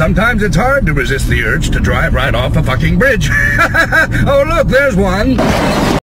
sometimes it's hard to resist the urge to drive right off a fucking bridge. Oh, look, there's one.